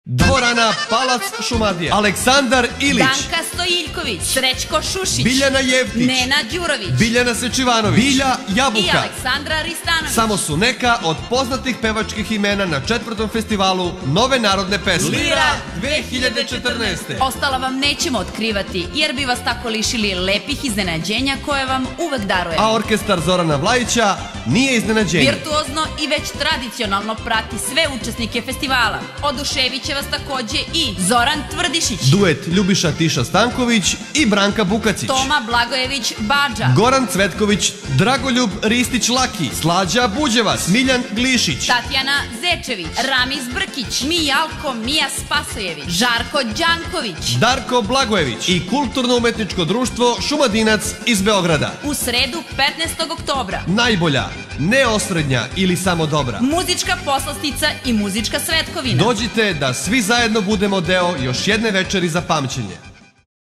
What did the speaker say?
Dvorana Palac Šumadija, Aleksandar Ilić, Danka Stojiljković, Srećko Šušić, Biljana Jevtić, Nena Đurović, Biljana Sečivanović, Bilja i Jabuka. Aleksandra Ristanović. Samo su neka od poznatih pevačkih imena na 4. festivalu Nove narodne pesme. Lira 2014. Ostala vam nećemo otkrivati, jer bi vas tako lišili lepih iznenađenja koje vam uvek darujemo. A orkestar Zorana Vlajića nije iznenađenje. Virtuozno i već tradicionalno prati sve učesnike festivala. Oduševit će vas takođe i Zoran Tvrdišić, Duet Ljubiša Tiša Stanković i Branka Bukacić, Toma Blagojević Badža, Goran Cvetković, Dragoljub Ristić Laki, Slađa Buđevac, Miljan Glišić, Tatjana Zečević, Ramiz Brkić, Mijalko Mija Spasojević, Žarko Đanković. Darko Blagojević i Kulturno-umetničko društvo Šumadinac iz Beograda. U sredu 15. oktobra. Najbolja, neosrednja ili samo dobra. Muzička poslastica i muzička svetkovina. Dođite da svi zajedno budemo deo još jedne večeri za pamćenje.